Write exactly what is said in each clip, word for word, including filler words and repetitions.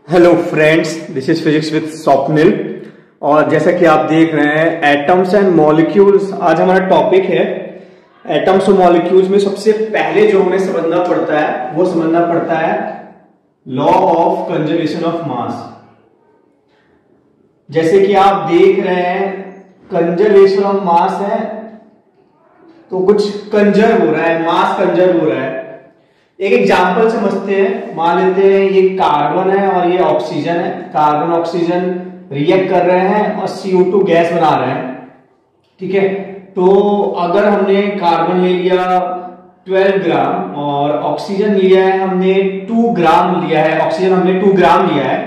Hello friends, this is physics with Swapnil. और जैसा कि आप देख रहे हैं एटम्स एंड मॉलिक्यूल्स आज हमारा टॉपिक है। एटम्स और मॉलिक्यूल्स में सबसे पहले जो हमें समझना पड़ता है वो समझना पड़ता है law of conservation of mass. जैसे कि आप देख रहे हैं कंजर्वेशन ऑफ मास है तो कुछ कंजर्व हो रहा है, मास कंजर्व हो रहा है। एक एग्जांपल समझते हैं। मान लेते हैं ये कार्बन है और ये ऑक्सीजन है। कार्बन ऑक्सीजन रिएक्ट कर रहे हैं और सी ओ टू गैस बना रहे हैं। ठीक है, तो अगर हमने कार्बन ले लिया ट्वेल्व ग्राम और ऑक्सीजन लिया है हमने टू ग्राम लिया है, ऑक्सीजन हमने टू ग्राम लिया है,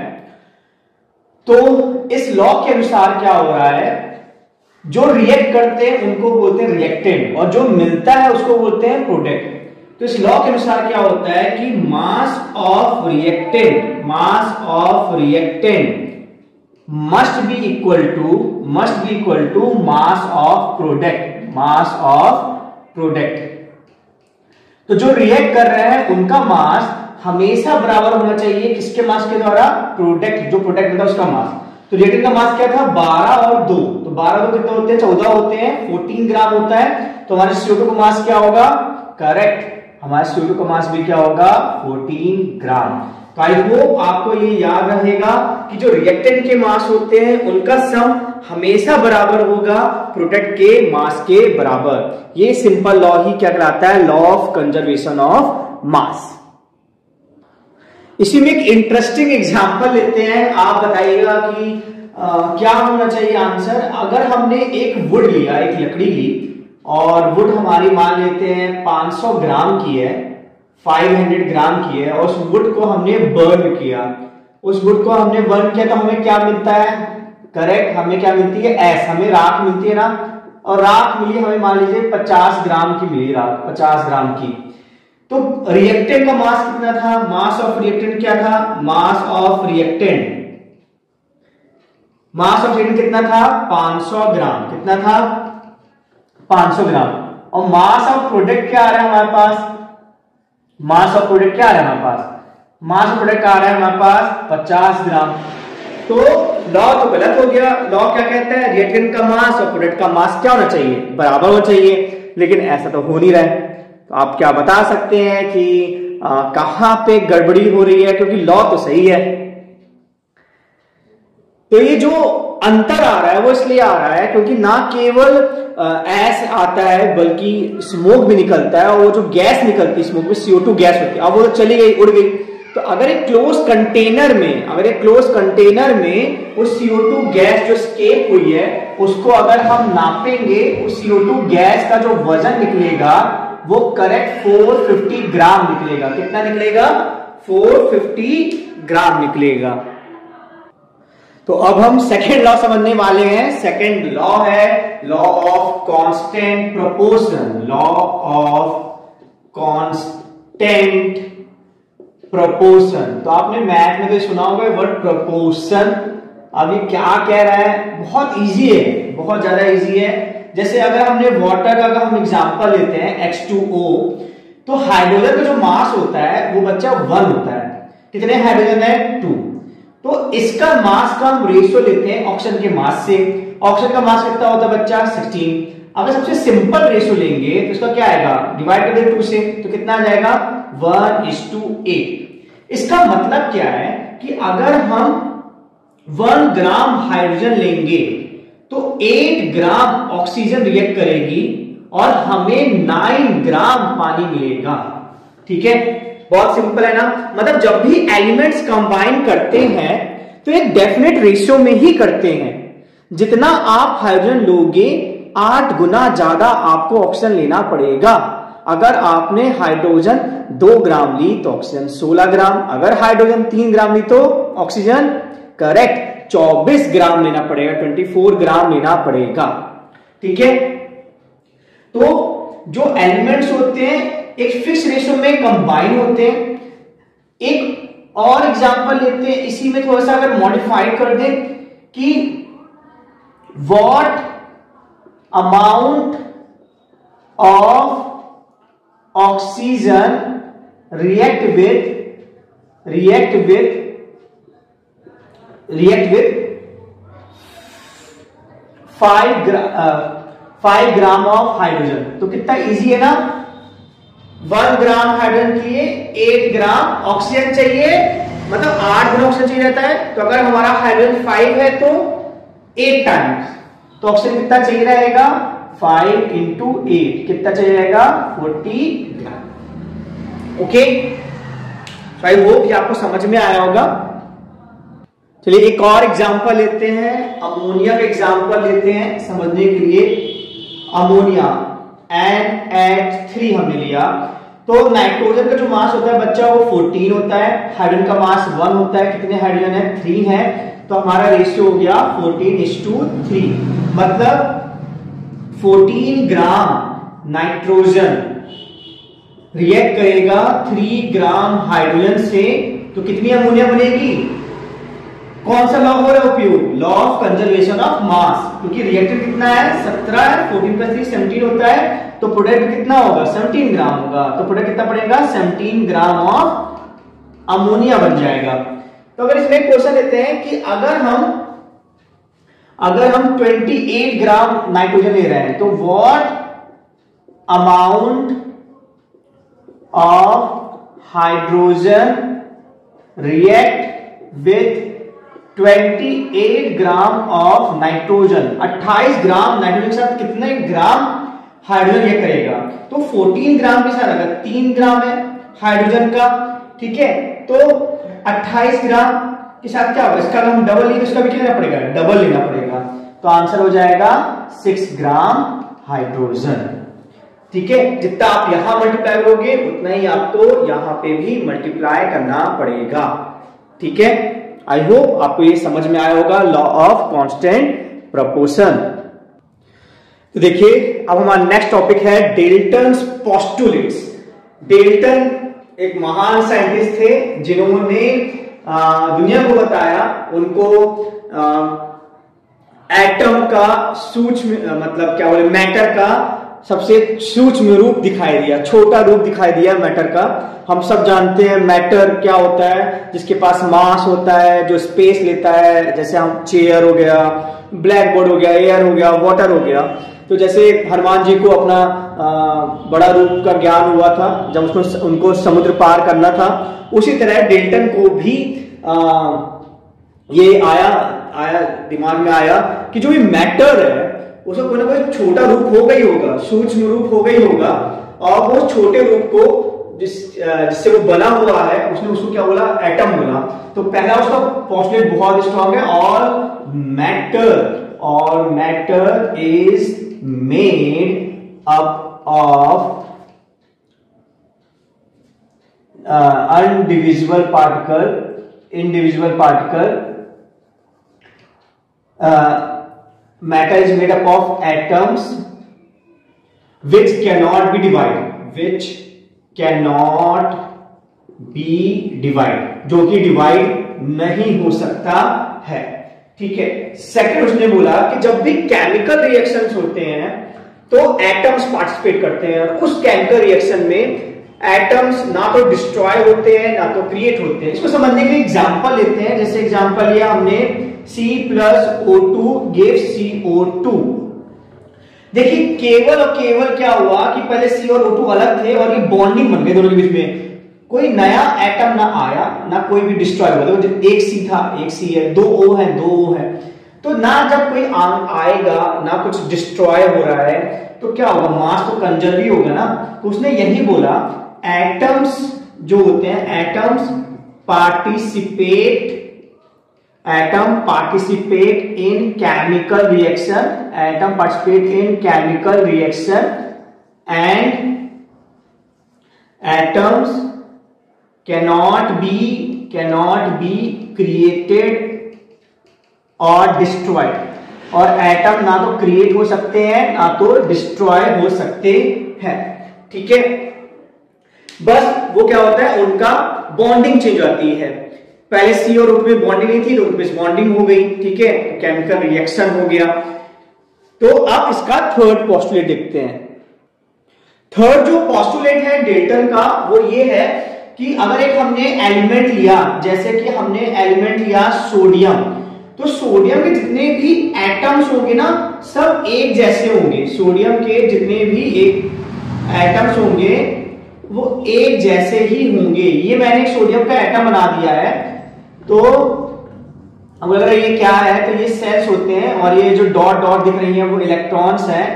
तो इस लॉ के अनुसार क्या हो रहा है, जो रिएक्ट करते हैं उनको बोलते हैं रिएक्टेंट और जो मिलता है उसको बोलते हैं प्रोडक्ट। तो इस लॉ के अनुसार क्या होता है कि mass of reactant mass of reactant must be equal to must be equal to mass of product mass of product. तो जो रिएक्ट कर रहे हैं उनका मास हमेशा बराबर होना चाहिए किसके मास के द्वारा? प्रोडक्ट। जो प्रोडक्ट होता है उसका मास। तो रिएक्टेंट का मास क्या था? बारह और दो। तो बारह दो कितने होते हैं? चौदह होते हैं। चौदह ग्राम होता है। तो हमारे सी ओ टू का मास क्या होगा? करेक्ट, हमारे सी ओ टू का मास भी क्या होगा? चौदह ग्राम। तो आई होप आपको ये याद रहेगा कि जो रिएक्टेंट के मास होते हैं उनका सम हमेशा बराबर होगा प्रोडक्ट के मास के बराबर। ये सिंपल लॉ ही क्या कहलाता है? Law of conservation of mass. इसी में एक इंटरेस्टिंग एग्जांपल लेते हैं। आप बताइएगा कि आ, क्या होना चाहिए आंसर। अगर हमने एक वुड लिया, एक लकड़ी ली और वुड हमारी मान लेते हैं पाँच सौ ग्राम की है, पाँच सौ ग्राम की है, और उस वुड को हमने बर्न किया। उस वुड को हमने बर्न किया तो हमें क्या मिलता है? करेक्ट, हमें क्या मिलती है? एस, हमें राख मिलती है ना। और राख मिली हमें मान लीजिए पचास ग्राम की मिली राख, पचास ग्राम की। तो रिएक्टेंट का मास कितना था? मास ऑफ रिएक्टेंट क्या था? Mass of reactant mass of reactant कितना था? पाँच सौ ग्राम। कितना था? पाँच सौ ग्राम। और मास ऑफ प्रोडक्ट क्या आ रहा है हमारे पास? मास ऑफ प्रोडक्ट क्या आ रहा है हमारे पास? मास ऑफ प्रोडक्ट आ रहा है हमारे पास पचास ग्राम। तो लॉ तो गलत हो गया। लॉ क्या कहता है? रिएक्टेंट का मास और प्रोडक्ट का मास क्या होना चाहिए? बराबर होना चाहिए। लेकिन ऐसा तो हो नहीं रहा है। तो आप क्या बता सकते हैं कि आ, कहां पे गड़बड़ी हो रही है? क्योंकि लॉ तो सही है। तो ये जो अंतर आ रहा है वो इसलिए आ रहा है क्योंकि ना केवल एस आता है बल्कि स्मोक भी निकलता है, और वो जो गैस निकलती है स्मोक में सी ओ टू गैस होती है। अब वो तो चली गई, उड़ गई। तो अगर एक क्लोज कंटेनर में अगर एक क्लोज कंटेनर में वो सी ओ टू गैस जो एस्केप हुई है उसको अगर हम नापेंगे, उस सी ओ टू गैस का जो वजन निकलेगा वो करेक्ट चार सौ पचास ग्राम निकलेगा। कितना निकलेगा? चार सौ पचास ग्राम निकलेगा। तो अब हम सेकेंड लॉ समझने वाले हैं। सेकेंड लॉ है law of constant proportion. Law of constant proportion. तो आपने मैथ में तो सुना होगा वर्ड प्रोपोर्शन। अभी क्या कह रहा है? बहुत इजी है, बहुत ज्यादा इजी है। जैसे अगर हमने वाटर का अगर हम एग्जांपल लेते हैं एच टू ओ, तो हाइड्रोजन का जो मास होता है वो बच्चा वन होता है। कितने हाइड्रोजन है? टू। तो इसका मास का हम रेशियो लेते हैं ऑक्सीजन के मास से। ऑक्सीजन का मास कितना होता है बच्चा? सोलह। अगर सबसे सिंपल रेशियो लेंगे तो इसका क्या आएगा? डिवाइड कर दें टू से, तो कितना आ जाएगा? One is to eight. इसका मतलब क्या है कि अगर हम वन ग्राम हाइड्रोजन लेंगे तो आठ ग्राम ऑक्सीजन रिएक्ट करेगी और हमें नौ ग्राम पानी मिलेगा। ठीक है, बहुत सिंपल है ना। मतलब जब भी एलिमेंट्स कंबाइन करते हैं तो एक डेफिनेट रेशियो में ही करते हैं। जितना आप हाइड्रोजन लोगे आठ गुना ज्यादा आपको ऑक्सीजन लेना पड़ेगा। अगर आपने हाइड्रोजन दो ग्राम ली तो ऑक्सीजन सोलह ग्राम, अगर हाइड्रोजन तीन ग्राम ली तो ऑक्सीजन करेक्ट चौबीस ग्राम लेना पड़ेगा, चौबीस ग्राम लेना पड़ेगा। ठीक है, तो जो एलिमेंट्स होते हैं एक फिक्स रेशियो में कंबाइन होते हैं। एक और एग्जांपल लेते हैं, इसी में थोड़ा सा अगर मॉडिफाई कर दें कि what amount of oxygen react with react with react with five gram five gram of hydrogen. तो कितना इजी है ना, वन ग्राम हाइड्रोजन के लिए एट ग्राम ऑक्सीजन चाहिए, मतलब आठ गुना ऑक्सीजन चाहिए रहता है। तो अगर हमारा हाइड्रोजन फाइव है तो एट टाइम्स, तो ऑक्सीजन कितना चाहिए रहेगा, फाइव इंटू एट कितना चाहिए रहेगा, forty gram. Okay, I hope ये आपको समझ में आया होगा। चलिए एक और एग्जांपल लेते हैं, अमोनिया का एग्जांपल लेते हैं समझने के लिए। अमोनिया एन एच थ्री हमने लिया, तो नाइट्रोजन का जो मास होता है बच्चा वो फोर्टीन होता है, हाइड्रोजन का मास वन होता है, कितने हाइड्रोजन है, थ्री है, तो हमारा रेशियो हो गया फोर्टीन इज टू थ्री, मतलब फोर्टीन ग्राम नाइट्रोजन रिएक्ट करेगा थ्री ग्राम हाइड्रोजन से, तो कितनी अमोनिया बनेगी। कौन सा लॉ हो रहा है उपयोग, law of conservation of mass, क्योंकि रिएक्टेंट कितना है सत्रह है, फोर्टीन प्लस थ्री सेवनटीन होता है, तो प्रोडक्ट कितना होगा सेवनटीन ग्राम होगा, तो प्रोडक्ट कितना पड़ेगा सेवनटीन ग्राम ऑफ अमोनिया बन जाएगा। तो अगर इसमें एक क्वेश्चन लेते हैं कि अगर हम अगर हम अट्ठाईस ग्राम नाइट्रोजन ले रहे हैं तो what amount of hydrogen react with अट्ठाईस ग्राम ऑफ नाइट्रोजन, अट्ठाईस ग्राम नाइट्रोजन के साथ कितने ग्राम हाइड्रोजन रिएक्ट करेगा, तो चौदह ग्राम के साथ अगर तीन ग्राम है हाइड्रोजन का, ठीक है, तो अट्ठाईस ग्राम के साथ क्या होगा, इसका हम डबल लेंगे, इसका भी क्या लेना पड़ेगा, डबल लेना पड़ेगा, तो आंसर हो जाएगा सिक्स ग्राम हाइड्रोजन। ठीक है, जितना आप यहां मल्टीप्लाई करोगे उतना ही आपको यहां पे भी मल्टीप्लाई करना पड़ेगा। ठीक है, आई होप आपको ये समझ में आया होगा लॉ ऑफ कांस्टेंट प्रोपोर्शन। तो देखिए अब हमारा नेक्स्ट टॉपिक है डेल्टन्स पोस्टुलेट्स। डेल्टन एक महान साइंटिस्ट थे जिन्होंने दुनिया को बताया, उनको एटम का सूक्ष्म मतलब क्या बोले मैटर का सबसे सूक्ष्म रूप दिखाई दिया, छोटा रूप दिखाई दिया मैटर का। हम सब जानते हैं मैटर क्या होता है, जिसके पास मास होता है, जो स्पेस लेता है, जैसे हम चेयर हो गया, ब्लैक बोर्ड हो गया, एयर हो गया, वाटर हो गया। तो जैसे हनुमान जी को अपना आ, बड़ा रूप का ज्ञान हुआ था जब उसको उनको समुद्र पार करना था, उसी तरह डेल्टन को भी आ, ये आया आया दिमाग में आया कि जो ये मैटर है उसका कोई ना कोई छोटा रूप हो गई होगा, सूक्ष्म रूप हो गई होगा, और वो छोटे रूप को जिस जिससे वो बना हुआ है उसने उसको क्या बोला, एटम बोला। तो पहला उसका पोस्टुलेट बहुत स्ट्रॉन्ग है, ऑल मैटर और matter is made up of undivisible particle, indivisible particle, matter is made up of atoms which cannot be divided, which cannot be divided, जो कि डिवाइड नहीं हो सकता है। ठीक है, सेकंड उसने बोला कि जब भी केमिकल रिएक्शंस होते हैं तो एटम्स पार्टिसिपेट करते हैं, और उस केमिकल रिएक्शन में एटम्स ना तो डिस्ट्रॉय होते हैं ना तो क्रिएट होते हैं। इसको समझने के लिए एग्जांपल लेते हैं, जैसे एग्जांपल लिया हमने C plus O two give C O two. देखिए केवल और केवल क्या हुआ कि पहले C और O टू अलग थे और ये बॉन्डिंग बन गई दोनों के बीच में, कोई नया एटम ना आया ना कोई भी डिस्ट्रॉय हुआ। तो एक C था, एक C है, दो O है, दो O है, तो ना जब कोई आएगा ना कुछ डिस्ट्रॉय हो रहा है तो क्या होगा, मास तो कंजर्व ही होगा ना। तो उसने यही बोला एटम्स जो होते हैं, atoms participate atom participate in chemical reaction, atom participate in chemical reaction and atoms cannot be cannot be created or destroyed, और एटम ना तो क्रिएट हो सकते हैं ना तो डिस्ट्रॉय हो सकते हैं। ठीक है, बस वो क्या होता है, उनका बॉन्डिंग चेंज होती है। पहले सी और O टू में बॉन्डिंग नहीं थी तो उनमें बॉन्डिंग हो गई, ठीक है, केमिकल रिएक्शन हो गया। तो अब इसका थर्ड पोस्टुलेट देखते हैं। थर्ड जो पोस्टुलेट है डेल्टन का वो ये है कि अगर एक हमने एलिमेंट लिया, जैसे कि हमने एलिमेंट लिया सोडियम, तो सोडियम के जितने भी एटम्स होंगे ना सब एक जैसे होंगे। सोडियम के जितने भी एक एटम्स होंगे वो एक जैसे ही होंगे। ये मैंने एक सोडियम का एटम बना दिया है। तो अब अगर ये क्या है तो ये सेल्स होते हैं और ये जो डॉट डॉट दिख रही है वो इलेक्ट्रॉन्स हैं।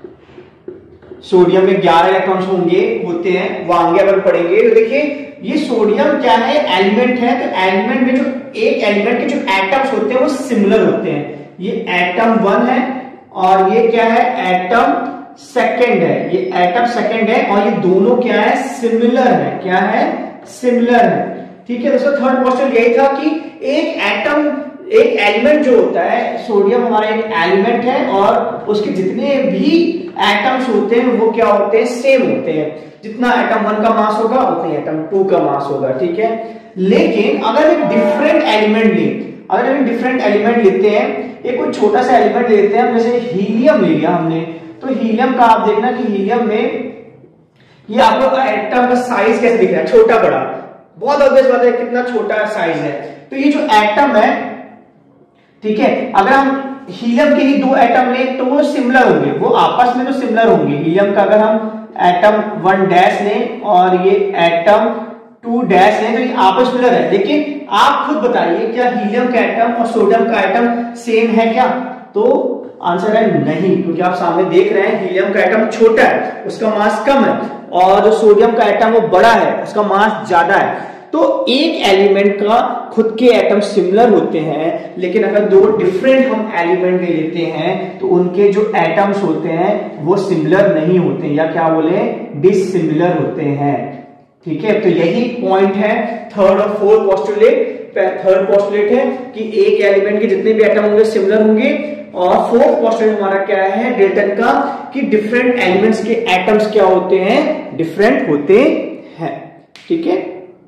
सोडियम में ग्यारह इलेक्ट्रॉन्स होंगे होते हैं, वो आगे अगर पढ़ेंगे तो देखिए ये सोडियम क्या है, एलिमेंट है। तो एलिमेंट में जो एक एलिमेंट के जो एटम्स होते हैं वो सिमिलर होते हैं। ये एटम वन है और ये क्या है, एटम सेकेंड है। ये एटम सेकेंड है और ये दोनों क्या है, सिमिलर है। क्या है, सिमिलर है। ठीक है दोस्तों, थर्ड क्वेश्चन यही था कि एक एटम एक एलिमेंट जो होता है, सोडियम हमारा एक एलिमेंट है और उसके जितने भी एटम्स होते हैं वो क्या होते हैं, सेम होते हैं। जितना एटम वन का मास होगा उतने एटम टू का मास होगा। ठीक है, लेकिन अगर एक डिफरेंट एलिमेंट ले अगर हम डिफरेंट एलिमेंट लेते हैं, एक कोई छोटा सा एलिमेंट लेते हैं, जैसे हीलियम ले लिया हमने, तो हीलियम का आप देखना कि हीलियम में ये आपको एटम का साइज कैसे दिख रहा है, छोटा बड़ा, बहुत ऑब्वियस बात है कितना छोटा साइज है। तो ये जो एटम है, ठीक है, अगर हम हीलियम के ही दो एटम लें तो वो सिमिलर होंगे, वो आपस में तो सिमिलर होंगे। हीलियम का अगर हम एटम वन डैश लें और ये एटम टू डैश लें तो ये आपस में है। लेकिन आप खुद बताइए क्या हीलियम का एटम और सोडियम का एटम सेम है क्या? तो आंसर है नहीं, क्योंकि आप सामने देख रहे हैं हीलियम का एटम छोटा है, उसका मास कम है, और जो सोडियम का एटम वो बड़ा है, उसका मास ज्यादा है। तो एक एलिमेंट का खुद के एटम सिमिलर होते हैं, लेकिन अगर दो डिफरेंट हम एलिमेंट ले लेते हैं तो उनके जो एटम्स होते हैं वो सिमिलर नहीं होते, या क्या बोले, डिसिमिलर होते हैं। ठीक है, तो यही पॉइंट है थर्ड और फोर्थ पोस्टुलेट। थर्ड पोस्टुलेट है कि एक एलिमेंट के जितने भी एटम होंगे सिमिलर होंगे, और फोर्थ पोस्टुलेट हमारा क्या है, डेल्टन का, कि डिफरेंट एलिमेंट्स के एटम्स क्या होते हैं, डिफरेंट होते हैं। ठीक है,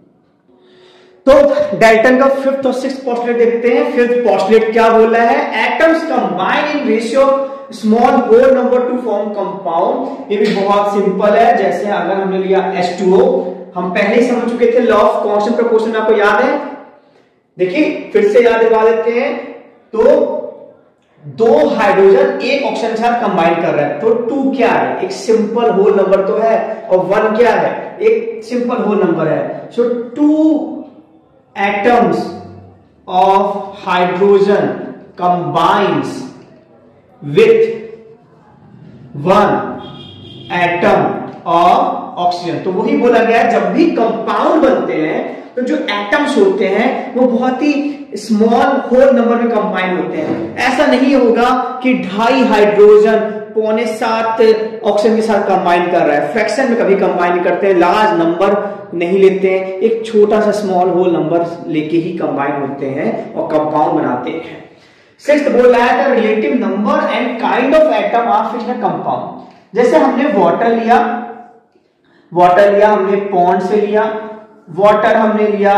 तो डाल्टन का फिफ्थ और सिक्स्थ पोस्टुलेट देखते हैं। फिफ्थ पोस्टुलेट क्या बोल रहा है, atoms combine in ratio small whole number to form compound. ये भी बहुत सिंपल है। जैसे अगर हमने लिया एच टू ओ, हम पहले ही समझ चुके थे लॉ ऑफ कांस्टेंट प्रोपोर्शन, आपको याद है? देखिए फिर से याद दिला देते हैं। तो दो हाइड्रोजन एक ऑक्सीजन के साथ कंबाइन कर रहा है, तो टू क्या है, एक सिंपल होल नंबर तो है, और वन क्या है, एक सिंपल होल नंबर है। So two atoms of hydrogen combines with one atom of oxygen। तो वही बोला गया, जब भी कंपाउंड बनते हैं तो जो एटम्स होते हैं वो बहुत ही स्मॉल होल नंबर में कंबाइन होते हैं। ऐसा नहीं होगा कि ढाई हाइड्रोजन पौने सात ऑक्सीजन के साथ कंबाइन कर रहा है, फ्रैक्शन में कभी कंबाइन नहीं करते हैं, लार्ज नंबर नहीं लेते हैं, एक छोटा सा स्मॉल होल नंबर लेके ही कंबाइन होते हैं और कंपाउंड बनाते हैं। सिक्स्थ बोल रहा है relative number and kind of atom are fixed in compound. जैसे हमने वाटर लिया, वाटर लिया हमने पॉन्ड से लिया, वाटर हमने लिया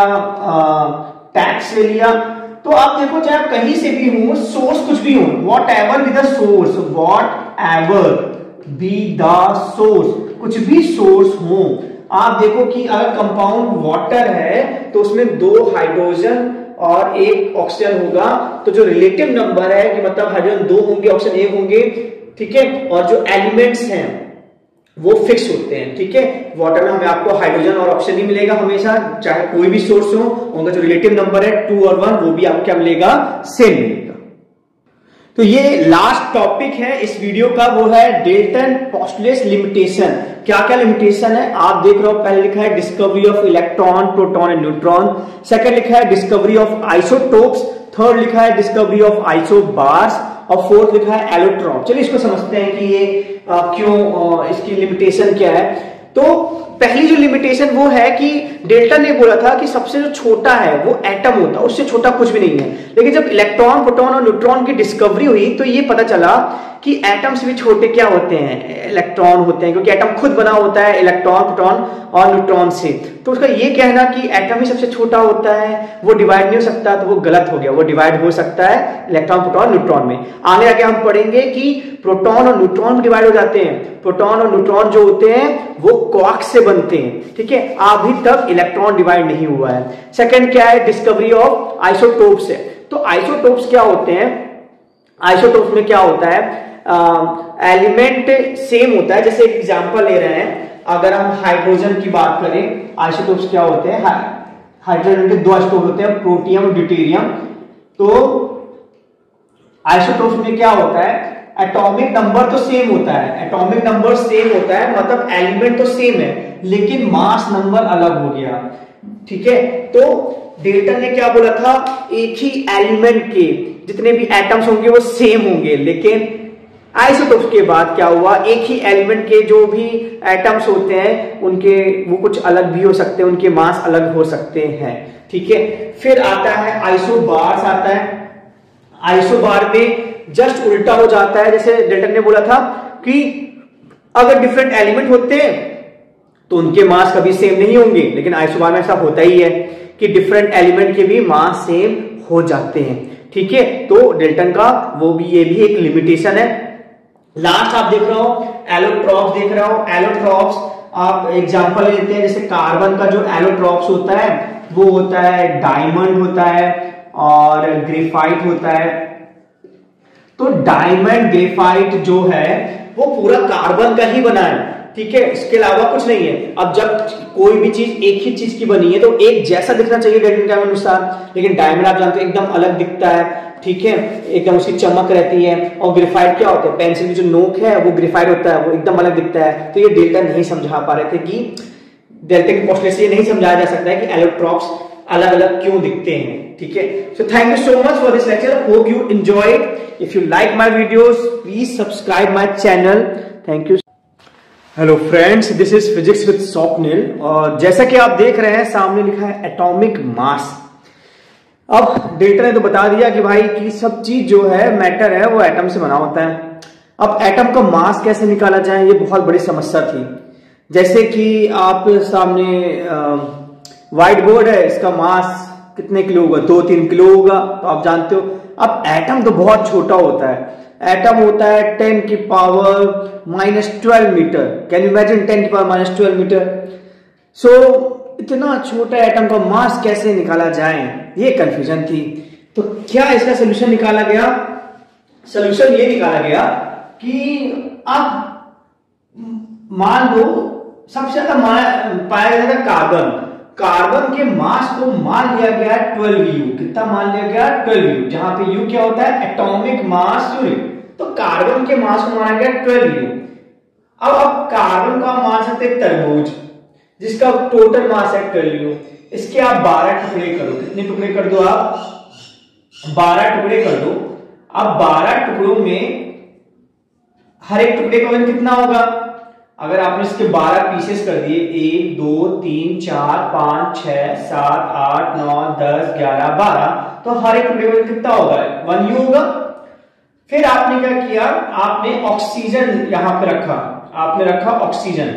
टैप से लिया। तो आप देखो चाहे आप कहीं से भी हो, सोर्स कुछ भी हो, whatever be the source, whatever be the source, कुछ भी सोर्स हो, आप देखो कि अगर कंपाउंड वाटर है तो उसमें दो हाइड्रोजन और एक ऑक्सीजन होगा, तो जो रिलेटिव नंबर है कि मतलब हाइड्रोजन दो होंगे ऑक्सीजन एक होंगे, ठीक है, और जो एलिमेंट्स हैं वो फिक्स होते हैं। ठीक है, वाटर में हमें आपको हाइड्रोजन और ऑक्सीजन ही मिलेगा हमेशा, चाहे कोई भी सोर्स हो, उनका जो रिलेटिव नंबर है टू और वन वो भी आपको क्या मिलेगा, सेम मिलेगा। तो ये लास्ट टॉपिक है इस वीडियो का, वो है डाल्टन पोस्टुलेट्स लिमिटेशन। क्या क्या लिमिटेशन है आप देख रहे हो, पहले लिखा है discovery of electron, proton and neutron, second लिखा है डिस्कवरी ऑफ आइसोटोप्स, थर्ड लिखा है डिस्कवरी ऑफ आइसोबार्स, और फोर्थ लिखा है एलोट्रॉन। चलिए इसको समझते हैं कि ये आ, क्यों आ, इसकी लिमिटेशन क्या है। तो पहली जो लिमिटेशन वो है कि डाल्टन ने बोला था कि सबसे जो छोटा है वो एटम होता है, उससे छोटा कुछ भी नहीं है। लेकिन जब इलेक्ट्रॉन, प्रोटॉन और न्यूट्रॉन की डिस्कवरी हुई तो ये पता चला कि एटम्स भी छोटे क्या होते हैं, इलेक्ट्रॉन होते हैं, क्योंकि एटम खुद बना होता है इलेक्ट्रॉन, प्रोटॉन और न्यूट्रॉन से। तो उसका ये कहना कि एटम ही सबसे छोटा होता है, वो डिवाइड नहीं हो सकता, तो वो गलत हो गया। वो डिवाइड हो सकता है इलेक्ट्रॉन, प्रोटॉन, न्यूट्रॉन में। आगे आगे हम पढ़ेंगे कि प्रोटॉन और न्यूट्रॉन भी डिवाइड हो जाते हैं। प्रोटॉन और न्यूट्रॉन जो होते हैं वो क्वार्क से बनते हैं, ठीक है। अभी तक इलेक्ट्रॉन डिवाइड नहीं हुआ है। सेकंड क्या है, डिस्कवरी ऑफ आइसोटोप्स है। तो आइसोटोप्स क्या होते हैं, आइसोटोप्स में क्या होता है, एलिमेंट सेम होता है। जैसे एक एग्जांपल ले रहे हैं, अगर हम हाइड्रोजन की बात करें, आइसोटोप्स क्या होते हैं, हाइड्रोजन के दो आइसोटोप होते हैं, प्रोटियम और ड्यूटेरियम। तो आइसोटोप्स में क्या होता है, एटॉमिक नंबर तो सेम होता है, एटॉमिक नंबर सेम होता है, मतलब एलिमेंट तो सेम है, लेकिन मास नंबर अलग हो गया, ठीक है। तो डेल्टन ने क्या बोला था, एक ही एलिमेंट के जितने भी एटम्स होंगे वो सेम होंगे, लेकिन आइसोटोप्स के बाद क्या हुआ, एक ही एलिमेंट के जो भी एटम्स होते हैं उनके वो कुछ अलग भी हो सकते हैं, उनके मास अलग हो सकते हैं, ठीक है। फिर आता है आइसोबार्स आता है। आइसोबार में जस्ट उल्टा हो जाता है, जैसे डेल्टन ने बोला था कि अगर डिफरेंट एलिमेंट होते हैं तो उनके मास कभी सेम नहीं होंगे, लेकिन आइसोबार में ऐसा होता ही है कि डिफरेंट एलिमेंट के भी मास सेम हो जाते हैं, ठीक है। तो डेल्टन का वो भी, ये भी एक लिमिटेशन है। लास्ट आप देख रहे हो एलोट्रॉप्स देख रहे हो। एलोट्रॉप्स आप एग्जांपल लेते हैं, जैसे कार्बन का जो एलोट्रॉप्स होता है वो होता है डायमंड होता है और ग्रेफाइट होता है। तो डायमंड ग्रेफाइट जो है वो पूरा कार्बन का ही बना है, ठीक है, इसके अलावा कुछ नहीं है। अब जब कोई भी चीज एक ही चीज की बनी है तो एक जैसा दिखना चाहिए डेल्टन के अनुसार, लेकिन डायमंड आप जानते हो एकदम अलग दिखता है, ठीक है, एकदम उसकी चमक रहती है। और ग्रेफाइट क्या होता है, पेंसिल की जो नोक है वो ग्रेफाइट होता है, वो एकदम अलग दिखता है। तो ये डेल्टन नहीं समझा पा रहे थे कि डेल्टन की पोस्टलेट से ये नहीं समझाया जा सकता है कि एलोट्रॉप्स अलग अलग क्यों दिखते हैं, ठीक है। So thank you so much for this lecture, hope you enjoyed. If you like my videos please subscribe my channel, thank you. Hello friends, this is physics with Swapnil, और जैसा कि आप देख रहे हैं सामने लिखा है एटॉमिक मास। अब डेल्टन ने तो बता दिया कि भाई कि सब चीज जो है मैटर है वो एटम से बना होता है। अब एटम का मास कैसे निकाला जाए, ये बहुत बड़ी समस्या थी। जैसे कि आप सामने व्हाइट बोर्ड है, इसका मास कितने किलो होगा, दो तीन किलो होगा, तो आप जानते हो। अब एटम तो बहुत छोटा होता है, एटम होता है टेन की power minus twelve metre. Can you imagine ten की power minus twelve metre. So इतना छोटा एटम का मास कैसे निकाला जाए, ये कंफ्यूजन थी। तो क्या इसका सोल्यूशन निकाला गया, सोल्यूशन ये निकाला गया कि आप मान लो सबसे ज्यादा पाया जाता है कार्बन, कार्बन के मास को मान लिया गया ट्वेल्व यू। कितना मान लिया गया, ट्वेल्व यू, जहां पे यू क्या होता है, एटॉमिक मास यूनिट। तो कार्बन के मास को माना गया ट्वेल्व यू। अब अब कार्बन को आप मान सकते हैं तरबूज, जिसका टोटल मास है ट्वेल्व यू। इसके आप बारह टुकड़े करो, कितने टुकड़े कर दो आप, बारह टुकड़े कर दो। अब बारह टुकड़ों में हर एक टुकड़े का वजन कितना होगा, अगर आपने इसके बारह पीसेस कर दिए, एक दो तीन चार पांच छह सात आठ नौ दस ग्यारह बारह, तो हर एक टुकड़े का वजन कितना होगा, वन यू होगा। फिर आपने क्या किया, आपने ऑक्सीजन यहां पे रखा, आपने रखा ऑक्सीजन।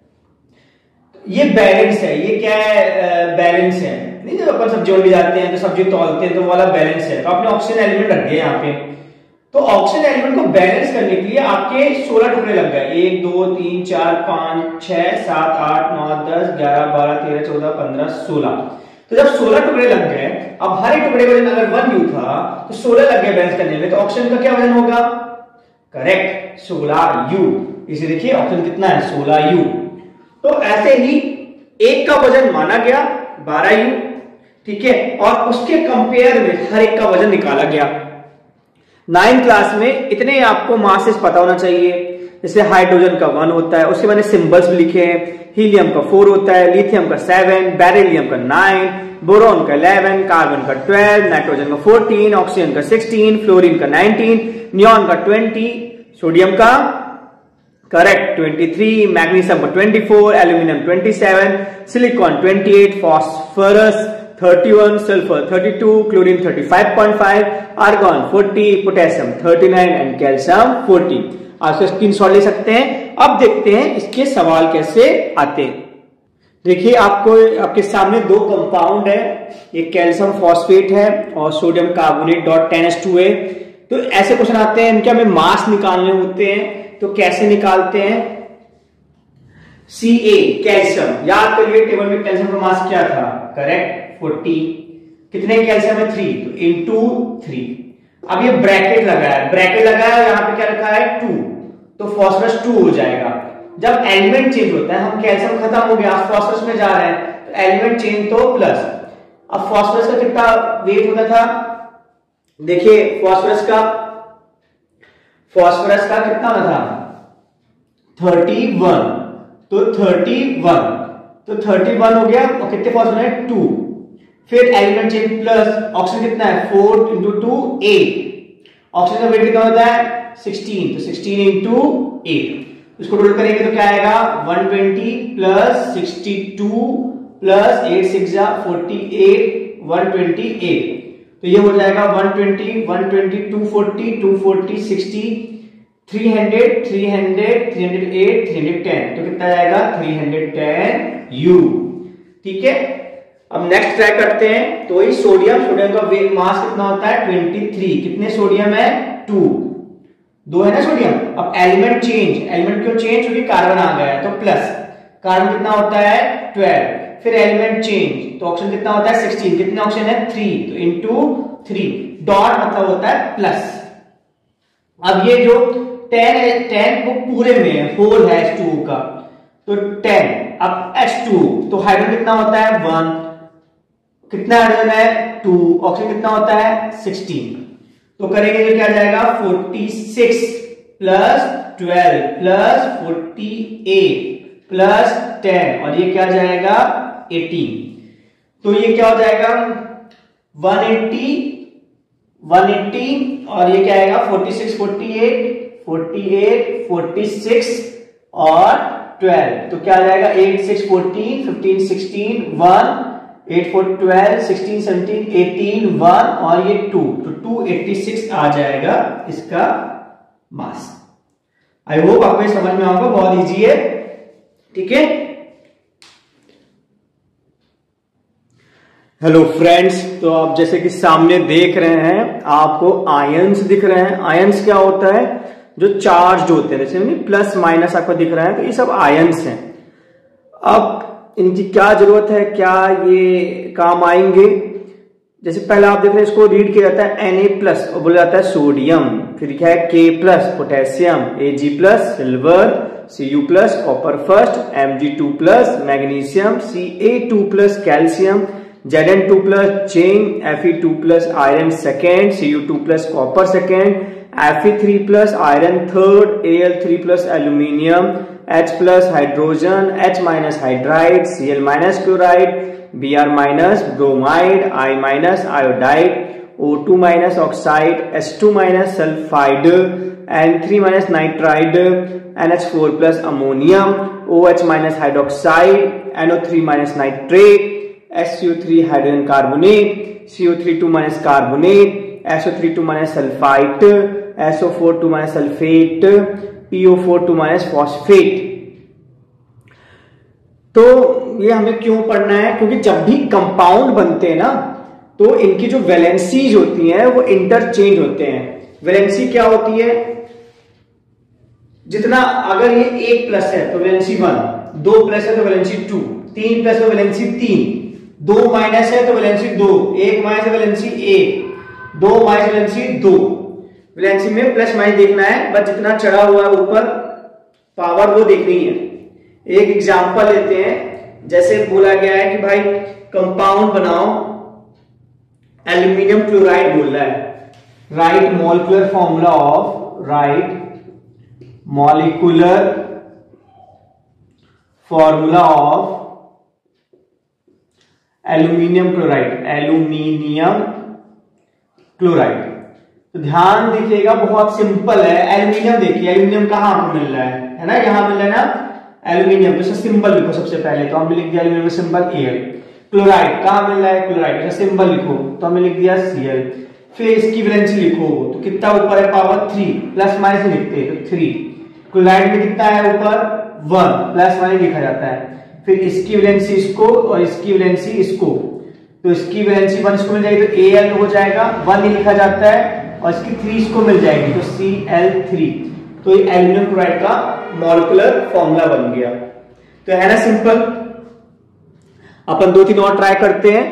ये बैलेंस है, ये क्या है, बैलेंस है। नहीं, जब अपन सब्जी ले जाते हैं तो सब्जी तौलते हैं तो वाला बैलेंस है, तो आपने ऑक्सीजन एलिमेंट रख दिया यहाँ पे। तो ऑक्सीजन एलिमेंट को बैलेंस करने के लिए आपके सोलह टुकड़े लग गए, एक दो तीन चार पांच छह सात आठ नौ दस ग्यारह बारह तेरह चौदह पंद्रह सोलह। तो जब सोलह टुकड़े लग गए, अब हर एक टुकड़े का वजन अगर वन यू था तो सोलह लग गए बैलेंस करने में, तो ऑक्सीजन का क्या वजन होगा, करेक्ट, सोलह यू। इसे देखिए ऑक्सीजन कितना है, सोलह यू। तो ऐसे ही एक का वजन माना गया बारह यू, ठीक है, और उसके कंपेयर में हर एक का वजन निकाला गया। नाइन क्लास में इतने आपको मासेस पता होना चाहिए। जैसे हाइड्रोजन का वन होता है, उसके मैंने सिंबल्स भी लिखे हैं। हीलियम का फोर होता है, लिथियम का सेवन, बेरिलियम का नाइन, बोरॉन का इलेवन, कार्बन का ट्वेल्व, नाइट्रोजन का फोर्टीन, ऑक्सीजन का सिक्सटीन, फ्लोरीन का नाइनटीन, नियॉन का ट्वेंटी, सोडियम का करेक्ट ट्वेंटी थ्री, मैग्नीशियम का twenty four, aluminium twenty seven, silicon twenty eight, phosphorus thirty one, sulphur thirty two, chlorine thirty five point five, argon forty, potassium thirty nine and calcium forty. आप screenshot ले सकते हैं। अब देखते हैं इसके सवाल कैसे आते हैं। देखिए आपको आपके सामने दो कंपाउंड है, एक कैल्शियम फॉस्फेट है और sodium carbonate dot ten H two है। तो ऐसे क्वेश्चन आते हैं, इनके हमें मास निकालने होते हैं। तो कैसे निकालते हैं, सी ए कैल्शियम, याद करिए टेबल में कैल्शियम का मास क्या था, करेक्ट फोर्टी। कितने कैल्शियम है थ्री, तो इंटू थ्री। अब ये ब्रैकेट लगा है, ब्रैकेट लगा है यहाँ पे क्या रखा है टू, तो फास्फोरस टू हो जाएगा। जब एलिमेंट चेंज होता है, हम कैल्शियम खत्म हो गया फास्फोरस में जा रहे हैं, तो एलिमेंट चेंज तो प्लस। अब फास्फोरस का कितना वेट होता था, देखिए फास्फोरस का फास्फोरस का कितना होता था थर्टी वन, तो थर्टी वन, तो थर्टी वन हो गया, और कितने फास्फोरस है टू। फिर एलिमेंट चेंज प्लस, ऑक्सीजन कितना है four into two eight, oxygen का वेट कितना होता है सिक्सटीन, तो सिक्सटीन इंटू एट, इसको टोटल करेंगे तो क्या आएगा one twenty plus sixty two plus eight six जा forty eight, one twenty eight, तो ये हो जाएगा one twenty, one twenty, two forty, two forty, sixty, three hundred, three hundred, three hundred eight, three hundred ten, तो कितना आएगा three hundred ten you. ठीक है, अब नेक्स्ट ट्राई करते हैं। तो ये सोडियम, सोडियम का वेट मास कितना होता है तेईस, कितने सोडियम है टू, दो है ना सोडियम। अब एलिमेंट चेंज, एलिमेंट क्यों चेंज, क्योंकि कार्बन आ गया है तो प्लस, कार्बन कितना होता है ट्वेल्व। फिर एलिमेंट चेंज, तो ऑक्सीजन कितना होता है सिक्सटीन, कितने ऑक्सीजन है थ्री, तो इंटू थ्री, डॉट मतलब होता है प्लस। अब ये जो टेन है, टेन वो पूरे में है, होल है एच टू ओ का, तो टेन, अब एच टू, तो हाइड्रोजन कितना होता है वन, कितना हाइड्रोजन है टू, ऑक्सीजन कितना होता है सिक्सटीन, तो करेंगे तो क्या जाएगा forty six plus twelve plus forty eight plus ten, और ये क्या जाएगा एटीन, तो ये क्या हो जाएगा वन एटी, वन एटी, और ये क्या आएगा forty six, forty eight, forty eight, forty six और ट्वेल्व, तो क्या आ जाएगा eight six fourteen, fifteen sixteen, one, eight four twelve, sixteen seventeen, eighteen, one, और ये टू, तो टू एटी सिक्स आ जाएगा इसका मास। आई होप आपको ये समझ में आएगा, बहुत इजी है। ठीक है, हेलो फ्रेंड्स, तो आप जैसे कि सामने देख रहे हैं आपको आयंस दिख रहे हैं। आयंस क्या होता है, जो चार्ज होते हैं, जैसे प्लस माइनस आपको दिख रहा है, तो ये सब आयंस हैं। अब इनकी क्या जरूरत है, क्या ये काम आएंगे, जैसे पहला आप देख रहे हैं इसको रीड किया जाता है Na प्लस और बोला जाता है सोडियम, फिर क्या है K plus potassium, Ag plus silver, Cu plus copper first, Mg two plus magnesium, Ca two plus calcium, Zn two plus zinc, Fe two plus iron second, Cu two plus copper second, Fe three plus iron third, Al three plus aluminium, H plus hydrogen, H minus hydride, Cl minus chloride, Br minus bromide, I minus iodide, O two minus oxide, H two minus sulphide, N three minus nitride, N H four plus ammonium, OH minus hydroxide, N O three minus nitrate, S C O three hydrogen carbonate, C O three two minus carbonate, S O three two minus sulphite, S O four two minus sulphate, P O four two minus phosphate. तो ये हमें क्यों पढ़ना है, क्योंकि जब भी compound बनते हैं ना, तो इनकी जो वैलेंसीज होती हैं वो इंटरचेंज होते हैं। वैलेंसी क्या होती है, जितना अगर ये एक प्लस है तो वैलेंसी वन, दो प्लस है तो वैलेंसी टू, तीन प्लस है तो वैलेंसी तीन, दो माइनस है तो वैलेंसी दो, एक माइनस है वैलेंसी एक, दो माइनस वैलेंसी दो। वैलेंसी में प्लस माइनस देखना है, बस जितना चढ़ा हुआ है ऊपर पावर वो देखनी है। एक एग्जांपल लेते हैं, जैसे बोला गया है कि भाई कंपाउंड बनाओ, एल्यूमिनियम क्लोराइड बोल रहा है, write molecular formula of write molecular formula of aluminium chloride, aluminium chloride. तो ध्यान दीजिएगा, बहुत सिंपल है। एल्यूमिनियम देखिए, एल्यूमिनियम कहां आपको मिल रहा है, है ना, यहां मिल रहा है ना एल्यूमिनियम, तो इसका सिंबल लिखो सबसे पहले, तो हमने लिख दिया एल्यूमिनियम का सिंबल Al। क्लोराइड कहां मिल रहा है, क्लोराइड का सिंबल लिखो, तो हमने लिख दिया Cl। फिर इसकी वैलेंसी लिखो, तो कितना ऊपर है पावर थ्री, प्लस माइनस लिखते हैं तो थ्री। क्लोराइड में कितना है ऊपर वन, प्लस माइनस लिखा जाता है। फिर इसकी वैलेंसी इसको और इसकी वैलेंसी इसको, तो इसकी वैलेंसी वन इसको मिल जाएगी तो Al हो जाएगा, वन ही लिखा जाता है, और इसकी थ्री इसको मिल जाएगी तो सी एल थ्री। तो ये एल्यूमिनियम क्लोराइड का मॉलिक्यूलर फॉर्मूला बन गया। तो है ना सिंपल। अपन दो तीन और ट्राई करते हैं।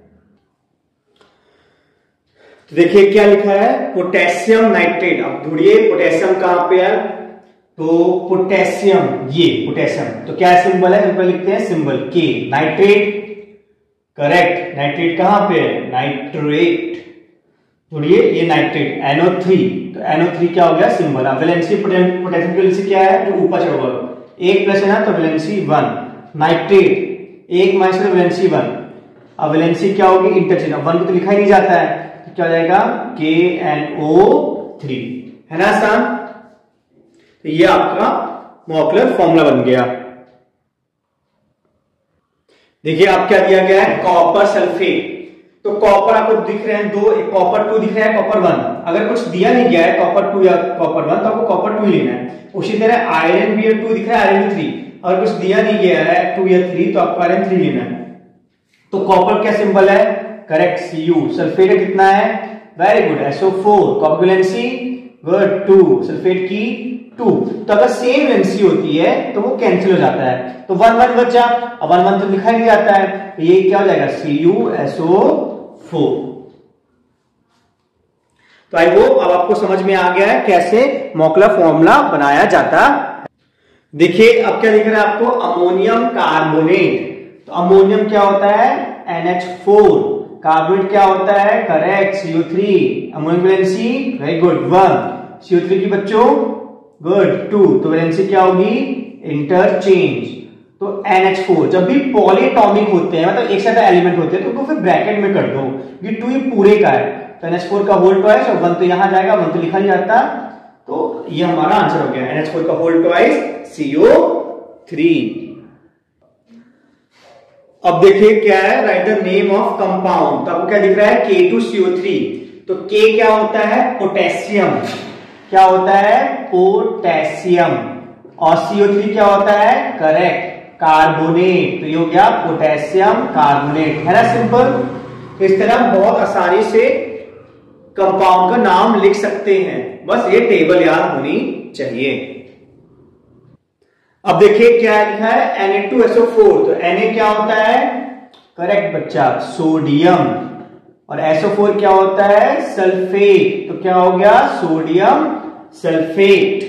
तो देखिए क्या लिखा है, पोटेशियम नाइट्रेट। अब ढूंढिए पोटेशियम कहां पे है, तो पोटेशियम, ये पोटेशियम, तो क्या सिंबल है, सिंबल लिखते हैं सिंबल के। नाइट्रेट, करेक्ट, नाइट्रेट कहां पे है, नाइट्रेट, ढूंढिए ये नाइट्रेट, एन ओ थ्री, तो एन ओ थ्री क्या हो गया सिंबल। अब वैलेंसी, पोटेशियम की वैलेंसी क्या है, जो ऊपर चढ़ हुआ, एक प्लस है ना तो वैलेंसी वन, नाइट्रेट एक माइनस में वैलेंसी वन, अब वैलेंसी क्या होगी इंटरचेंज, अब वन को तो लिखा ही नहीं जाता है, तो क्या हो जाएगा के एन ओ थ्री, है ना आसान। तो ये आपका मॉलिक्यूलर फॉर्मूला बन गया। देखिए आप क्या दिया गया है, कॉपर सल्फेट, तो कॉपर आपको दिख रहे हैं दो, एक कॉपर टू दिख रहा है, कॉपर वन। अगर कुछ दिया नहीं गया है कॉपर टू या कॉपर वन, तो आपको कॉपर टू ही लेना है। उसी तरह आयरन भी टू दिख रहा है, आयरन थ्री, अगर कुछ दिया नहीं गया है टू या थ्री, तो आपको आयरन थ्री लेना है। तो कॉपर क्या सिंबल है, करेक्ट सी यू। सल्फेट कितना है, very good, S O four, copper valency good two, sulphate की टू। तो अगर सेम वैलेंसी होती है तो वो कैंसिल हो जाता है, तो वन वन बचा, अब वन वन तो लिखा ही नहीं जाता है, तो ये क्या हो जाएगा C U S O four. तो आई होप अब आपको समझ में आ गया है कैसे मॉलिक्यूलर फॉर्मूला बनाया जाता है। देखिए अब क्या दिख रहा है आपको, अमोनियम कार्बोनेट, तो अमोनियम क्या होता है एन एच फोर, कार्बोनेट क्या होता है, correct C O three, ammonium valency very good one, C O three की बच्चों गुड टू, तो वैलेंसी क्या होगी इंटरचेंज। तो एन एच फोर जब भी पॉलीएटॉमिक होते हैं, मतलब एक साथ एलिमेंट होते हैं, तो उनको फिर ब्रैकेट में कर दो, ये टू ही पूरे का है, तो एन एच फोर का होल ट्वाइस, और वन तो यहां जाएगा, वन तो लिखा नहीं जाता, तो ये हमारा आंसर हो गया एन एच फोर का whole twice C O three. अब देखिए क्या है, write the name of compound, तो आपको क्या दिख रहा है के टू सी ओ थ्री, तो के क्या होता है पोटेशियम, क्या होता है पोटेशियम, और सी ओ थ्री क्या होता है, करेक्ट कार्बोनेट, तो ये हो गया पोटेशियम कार्बोनेट, है ना सिंपल। इस तरह बहुत आसानी से कंपाउंड का नाम लिख सकते हैं, बस ये टेबल याद होनी चाहिए। अब देखिए क्या लिखा है N A two S O four, तो Na क्या होता है, करेक्ट बच्चा सोडियम, और एस ओ फोर क्या होता है सल्फेट, तो क्या हो गया सोडियम सल्फेट।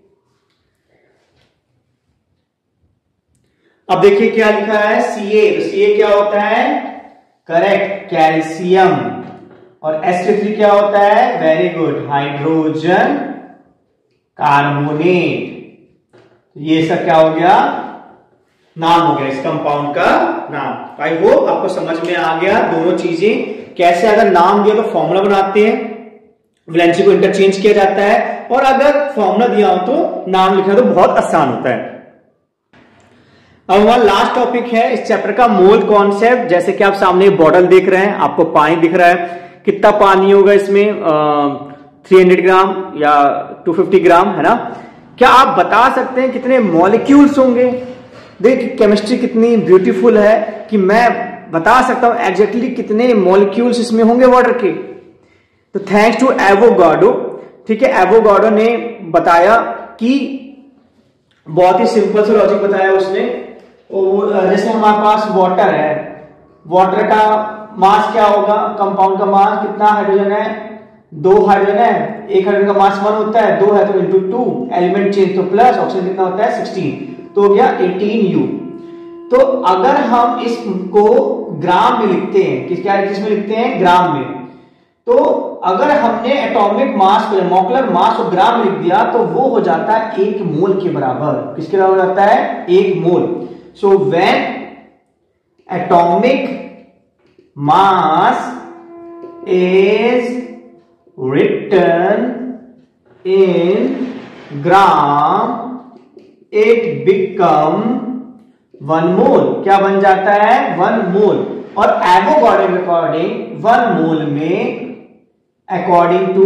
अब देखिए क्या लिखा है सी ए, तो सी ए क्या होता है, करेक्ट कैल्शियम, और एस ओ थ्री क्या होता है, वेरी गुड हाइड्रोजन कार्बोनेट। ये सब क्या हो गया, नाम हो गया इस कंपाउंड का नाम। आई होप आपको समझ में आ गया दोनों चीजें, कैसे अगर नाम दिया तो फॉर्मूला बनाते हैं, वैलेंसी को इंटरचेंज किया जाता है, और अगर फॉर्मूला दिया हो तो नाम लिखना तो बहुत आसान होता है। अब हमारा लास्ट टॉपिक है इस चैप्टर का मोल कॉन्सेप्ट। जैसे कि आप सामने बॉटल देख रहे हैं, आपको पानी दिख रहा है, कितना पानी होगा इसमें, थ्री हंड्रेड ग्राम या टू फिफ्टी ग्राम, है ना। क्या आप बता सकते हैं कितने मॉलिक्यूल्स होंगे। देख केमिस्ट्री कितनी ब्यूटीफुल है कि मैं बता सकता हूं एग्जैक्टली कितने मॉलिक्यूल्स इसमें होंगे वाटर के। तो थैंक्स टू एवोगाड्रो, ठीक है, एवोगाड्रो ने बताया कि बहुत ही सिंपल सा लॉजिक बताया उसने। जैसे हमारे पास वाटर है, वाटर का मास क्या होगा, कंपाउंड का मास कितना, हाइड्रोजन है दो हाइड्रोजन है, एक हाइड्रोजन का मास वन होता है, दो है तो इंटू टू, एलिमेंट चेंज तो प्लस, ऑक्सीजन कितना होता है सिक्सटीन, तो हो गया एटीन यू। तो अगर हम इसको ग्राम में लिखते हैं, किस क्या किस में लिखते हैं, ग्राम में, तो अगर हमने एटॉमिक मास को, मॉलिक्यूलर मास को ग्राम में लिख दिया तो वो हो जाता है एक मोल के बराबर। किसके बराबर हो जाता है, एक mole. So when atomic mass is written in gram it become one mole. क्या बन जाता है, वन मोल। और एवोगाड्रो के अकॉर्डिंग वन मोल में, according to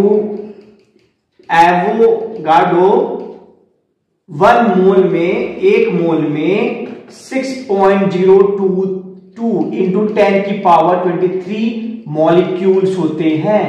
Avogadro, one mole में, एक मोल में six point zero two two into ten की पावर ट्वेंटी थ्री मॉलिक्यूल्स होते हैं।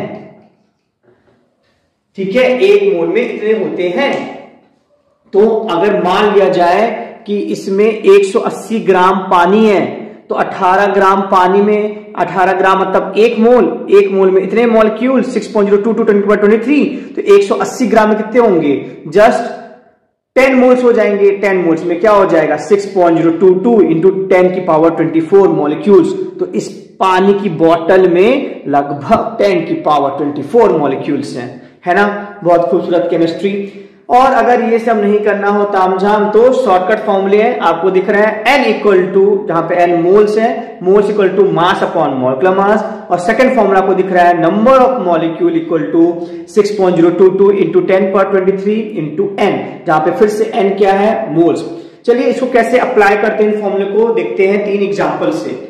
ठीक है, एक मोल में इतने होते हैं। तो अगर मान लिया जाए कि इसमें एक सौ अस्सी ग्राम पानी है, तो अठारह ग्राम पानी में अठारह ग्राम मतलब एक मोल, एक मोल में इतने molecule six point zero two two ten की पावर ट्वेंटी थ्री, तो एक सौ अस्सी ग्राम में कितने होंगे, जस्ट टेन मोल्स हो जाएंगे। टेन मोल्स में क्या हो जाएगा, six point zero two two into ten की पावर ट्वेंटी फोर मॉलिक्यूल्स। तो इस पानी की बोतल में लगभग टेन की पावर ट्वेंटी फोर मॉलिक्यूल्स हैं, है ना। बहुत खूबसूरत केमिस्ट्री। और अगर ये सब नहीं करना हो तामझाम तो शॉर्टकट फॉर्मूले हैं, आपको दिख रहा है एन इक्वल टू, जहां पे एन मोल्स है, moles equal to mass upon molecular mass, और सेकंड फॉर्मूला आपको दिख रहा है number of molecule equal to six point zero two two into ten power twenty three into N, जहां पे फिर से एन क्या है, मोल्स। चलिए इसको कैसे अप्लाई करते हैं इन फॉर्मूले को देखते हैं तीन एग्जांपल से।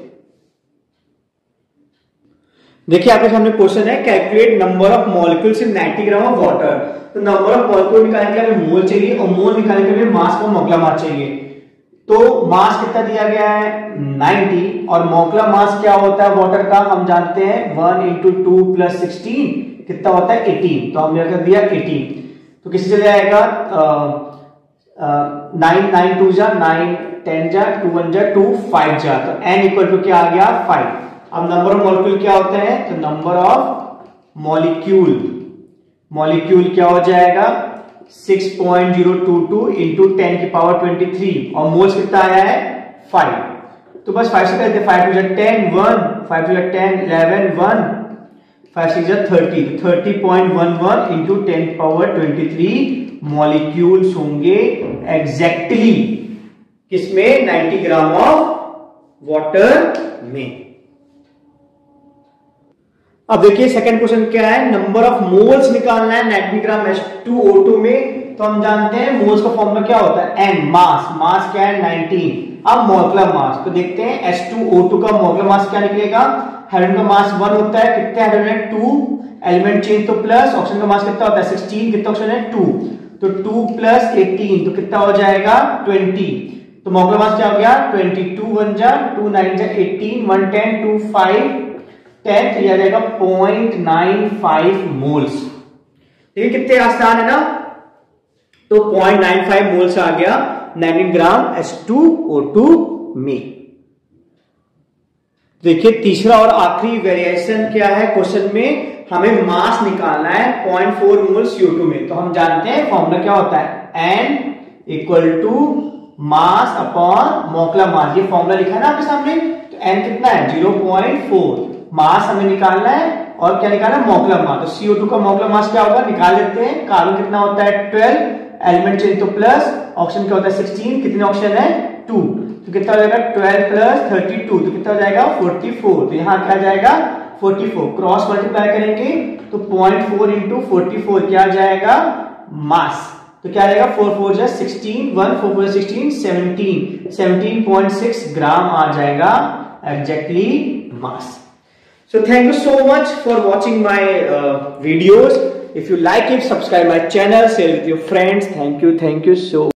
देखिए आपके सामने क्वेश्चन है, calculate number of molecules in ninety gram of water. तो नंबर ऑफ मॉलिक्यूल निकालने के लिए मोल चाहिए और मोल निकालने के लिए मास को मॉलिक्यूलर मास चाहिए। तो मास कितना दिया गया है, नाइंटी, और मॉलिक्यूलर मास क्या होता है वाटर का, हम जानते हैं one into two plus sixteen कितना होता है, एटीन। तो हमने कर दिया एटीन, तो किसी चले जाएगा नाइन, नाइन टू जा नाइन, टेन जा टू, वन जा टू, फाइव जा, तो एन इक्वल टू क्या आ गया, फाइव। अब नंबर ऑफ मॉलिक्यूल क्या होते हैं, तो नंबर ऑफ मॉलिक्यूल, मॉलिक्यूल क्या हो जाएगा, six point zero two two into ten की पावर ट्वेंटी थ्री, और मोल्स कितना आया है, फाइव। तो बस फाइव से करते, फाइव टू जा टेन, वन, फाइव टू जा ten, eleven, one, five six जा thirty, thirty point one one into ten की पावर ट्वेंटी थ्री मॉलिक्यूल्स होंगे एग्जैक्टली किसमें, नाइंटी ग्राम ऑफ वाटर में। अब देखिए सेकंड क्वेश्चन क्या है, नंबर ऑफ मोल्स निकालना है ninety gram H two O two में। तो हम जानते हैं मोल्स का फॉर्मूला क्या होता है, एन, मास, मास क्या है नाइंटीन। अब मॉलिक्यूलर मास, तो देखते हैं एच टू ओ टू का मॉलिक्यूलर मास क्या निकलेगा, हाइड्रोजन का मास वन होता है, कितने हाइड्रोजन है, टू, एलिमेंट चेंज तो प्लस, ऑक्सीजन का मास कितना होता है, सिक्सटीन, कितना ऑक्सीजन है, टू, तो टू प्लस एटीन तो कितना हो जाएगा, ट्वेंटी। तो मॉलिक्यूलर मास क्या हो गया, ट्वेंटी, टू वन जा टू, नाइन जा eighteen, one ten, two five, ten, तो यह आ जाएगा पॉइंट नाइन फाइव मोल्स। देखिए कितने आसान है ना, तो पॉइंट नाइन फाइव मोल्स आ गया ninety gram H two O two में। देखिए तीसरा और आखिरी वेरिएशन क्या है क्वेश्चन में, हमें मास निकालना है point four mole C O two में। तो हम जानते हैं फॉर्मूला क्या होता है, N equal to mass upon molecular mass, ये फॉर्मूला लिखा है ना आपके सामने। तो एन कितना है, जीरो पॉइंट फोर, मास हमें निकालना है और क्या निकालना है, मॉलिक्यूलर मास। तो सी ओ टू का मॉलिक्यूलर मास क्या होगा, निकाल लेते हैं। कार्बन कितना होता है, ट्वेल्व, एलिमेंट चेंज तो प्लस, ऑक्सीजन क्या होता है, सिक्सटीन, कितने ऑक्सीजन है, टू, तो कितना हो जाएगा, ट्वेल्व प्लस थर्टी टू, तो कितना हो जाएगा, फोर्टी फोर। तो यहाँ क्या जाएगा, फोर्टी फोर, क्रॉस मल्टीप्लाई करेंगे तो point four into forty four क्या जाएगा, मास। तो क्या जाएगा, फोर फोर जा sixteen, one four four sixteen, seventeen, seventeen point six gram आ जाएगा exactly mass. So thank you so much for watching my uh, videos. If you like it, subscribe my channel, share with your friends. Thank you, thank you so